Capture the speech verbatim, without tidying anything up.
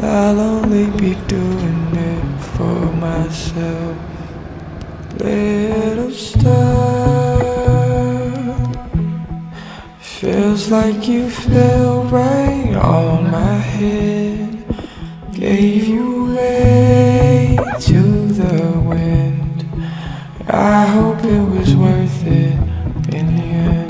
I'll only be doing it for myself. Little star, feels like you fell right on my head. Gave you way to the wind. I hope it was worth it in the end.